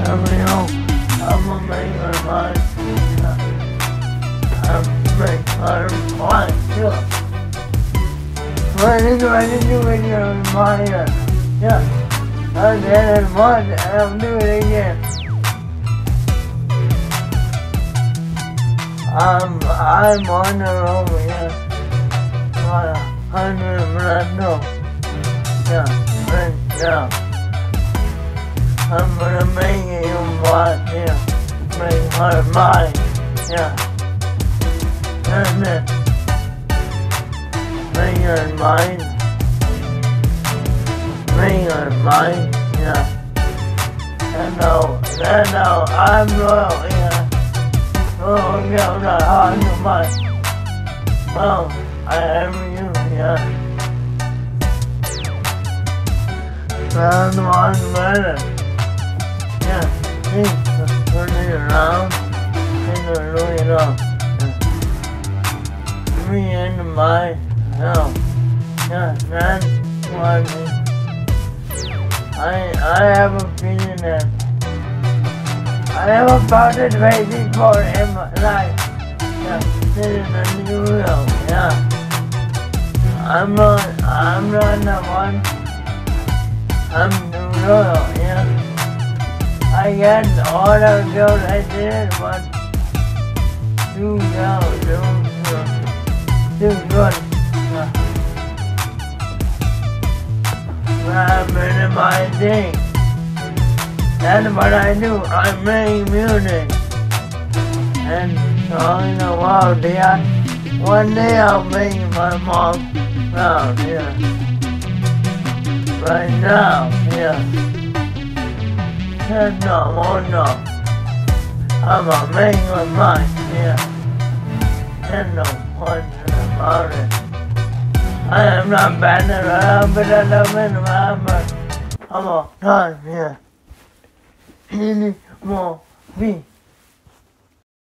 I'm a maker man. I'm a maker man. What did you with your mind? Yeah, I did it once and I'll do it again. I'm on the road, yeah. 100 no. Yeah. I'm gonna make it your mind, yeah. Make her mine, yeah. And then make her mine. Make her mine, yeah. And now I'm loyal, yeah. Oh, yeah, not hard to mine. Oh, I am you, yeah. Round one minute. Yeah, turn it around. And roll it up. Yeah. Me and my now. Yeah, that's why I have a feeling that I never found it way before in my life. Yeah, this is a new real. Yeah. I'm not the one. I'm new loyal, yeah. I got all the girls I didn't want. Two girls, two good. Yeah. I'm in my thing. That's what I do. I make music. And all in the world, yeah. One day I'll make my mom proud, yeah. Right now, yeah. And no. I'm a man of mine, yeah. And no one about it. I am not bad around, but I love it around. I'm all time, yeah. Any more me.